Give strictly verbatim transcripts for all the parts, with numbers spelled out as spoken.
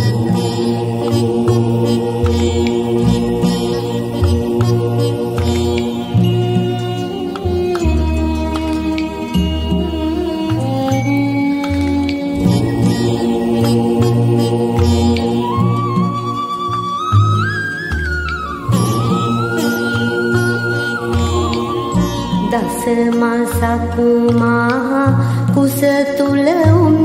මසක් මා කුස තුල උන්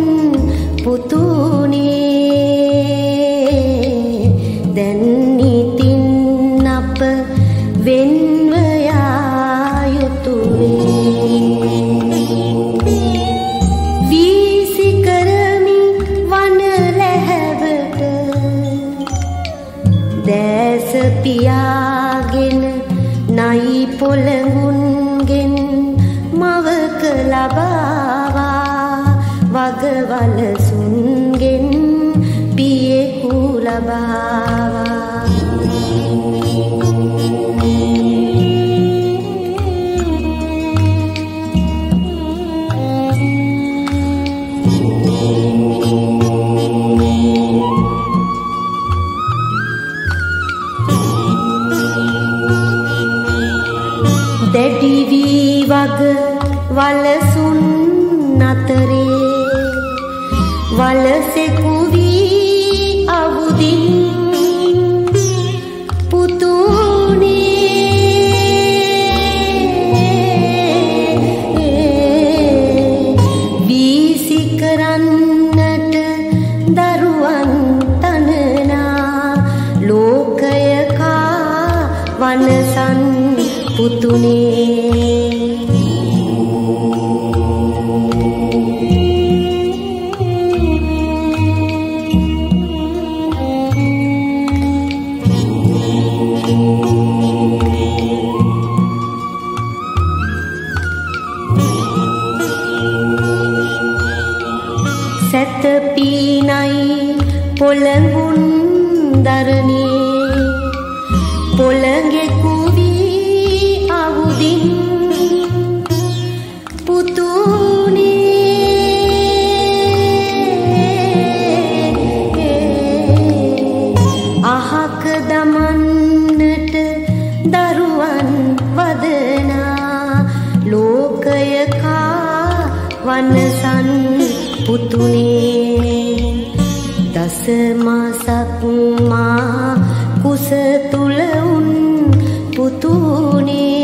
පුතුනේ දැන් නිතින් අප වෙන්ව යා යුතුයි වීසි කරමි වන ලැහැවට දැස පියාගෙන නයි පොළඟුන්ගෙන් මවක ලබාවා වගවල සුන්ගෙන් පියෙකු ලබාවා දැඩි වී වග වලසුන් අතරේ වලසෙකු වී අවුදින් පුතුනේ වීසි කරන්නට දරුවන් තනනා ලෝකයකා වනසන් පුතුනේ සැතපීනයි පොළඟුන් දරණේ පොළඟෙකු වී අවුදින් පුතුනේ අහක දමන්නට දරුවන් වදනා ලෝකයකා වනසන් පුතුනේ දස මාසක් මා කුස තුල උන් පුතුනේ